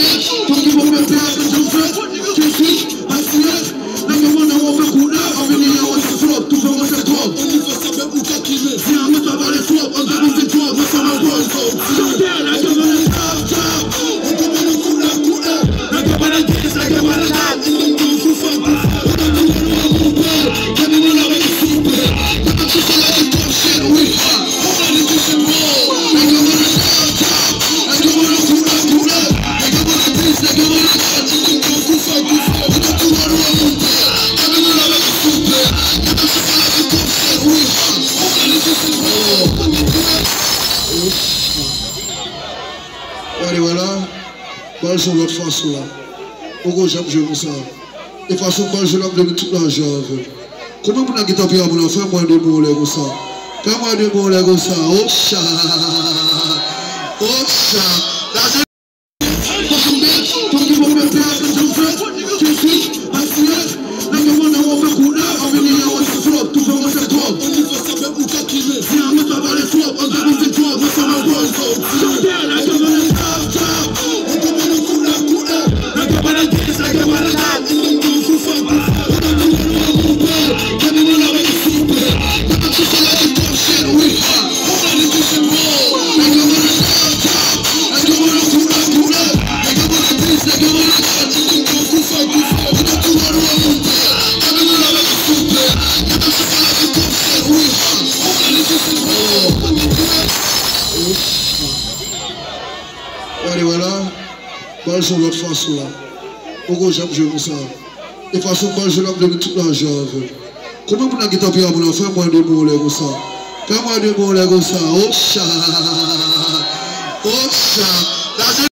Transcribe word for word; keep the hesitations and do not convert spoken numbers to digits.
Allez, voilà. Balle sur l'autre face là. Pourquoi j'aime jouer comme ça? De toute façon, balle sur l'autre de toute l'argent. Comment vous n'avez pas pu avoir fais-moi des mots comme ça? Fais-moi des mots comme ça. Oh chat! Oh chat! Allez, voilà. Balle sur l'autre face là. Pourquoi j'aime jouer comme ça? De toute façon, balle sur l'autre de toute l'argent. Comment vous n'avez pas pu avoir fais-moi des mots comme ça? Fais-moi des mots comme ça. Oh chat! Oh chat!